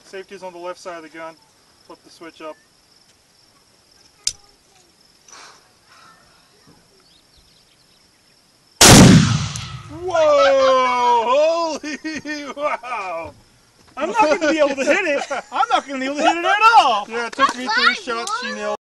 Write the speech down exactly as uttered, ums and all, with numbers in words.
Safety's on the left side of the gun. Flip the switch up. Whoa! Holy wow! I'm not going to be able to hit it. I'm not going to be able to hit it at all. Yeah, it took me three shots. She nailed it.